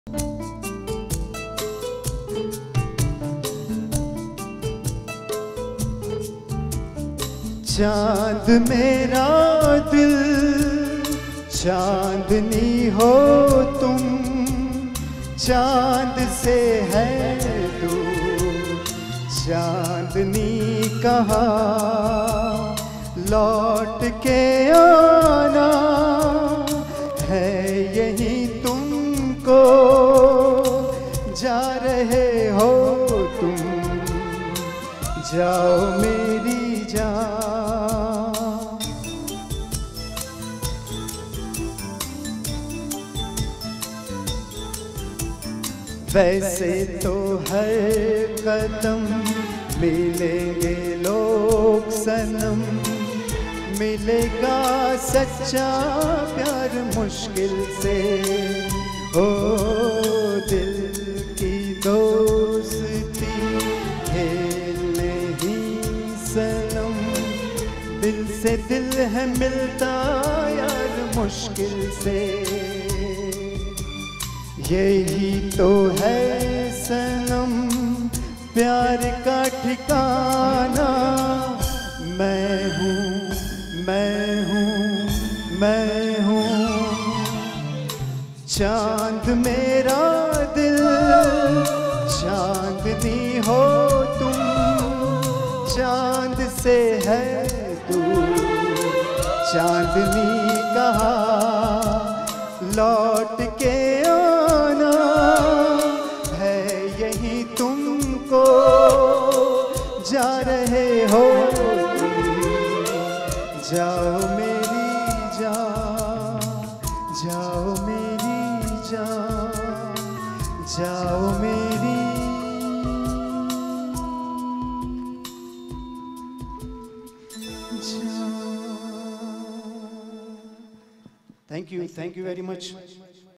चांद मेरा दिल चांदनी हो तुम, चांद से है दूर चांदनी कहाँ, लौट के आना है यही तुमको, जा रहे हो तुम, जाओ मेरी जान। वैसे तो हर कदम मिलेंगे लोग सनम, मिलेगा सच्चा प्यार मुश्किल से, ओ दिल की दोस्ती खेल नहीं सनम, दिल से दिल है मिलता यार मुश्किल से, यही तो है सनम प्यार का ठिकाना। मैं हूँ मैं हूँ मैं हूँ चांद मेरा दिल चांदनी हो तुम, चांद से है दूर चांदनी कहाँ, लौट के आना है यही तुमको, जा रहे हो जाओ मेरी जान, जाओ मेरी जान, जाओ मेरी जान। Thank you very much.